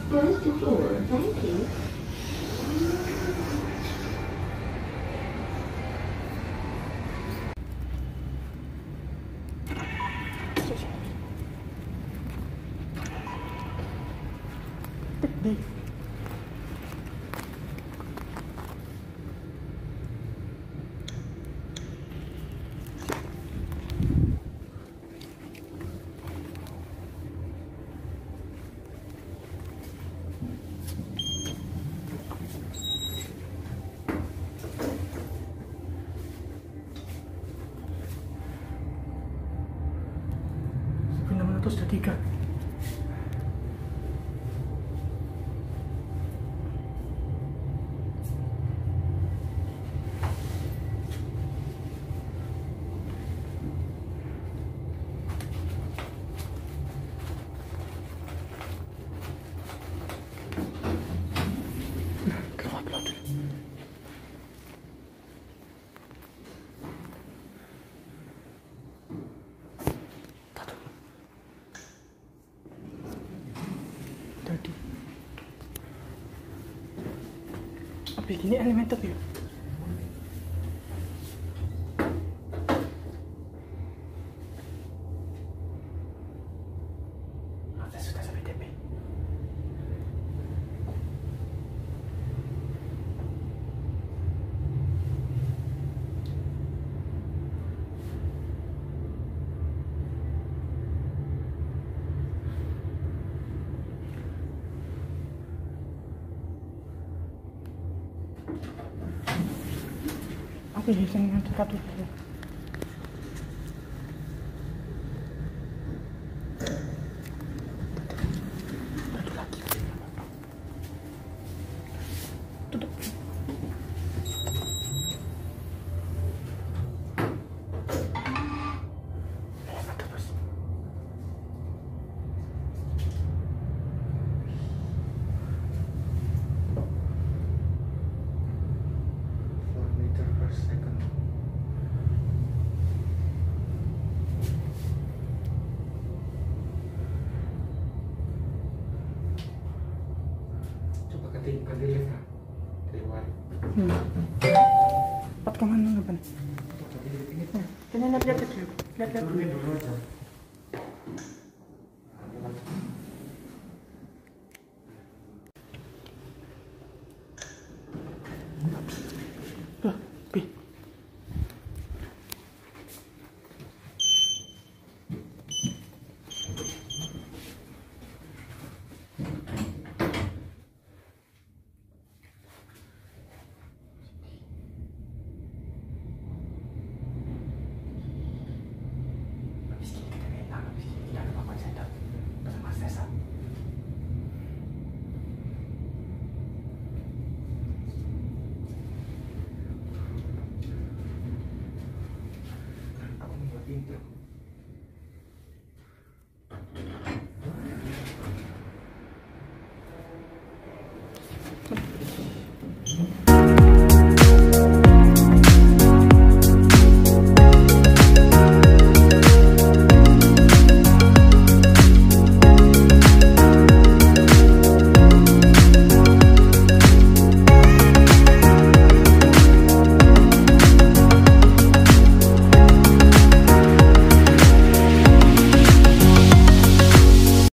First floor, thank you. Di. Itu sudah 3. Tadi apa ini elementor ya? Sudah sampai DP. Apa ya yang dekat itu? Satu lagi. Tutup. Terus. Second. Coba ke lift lah. Dari luar. Pat kemana depan? Coba di lift ini. Lihat. Turunin dulu aja.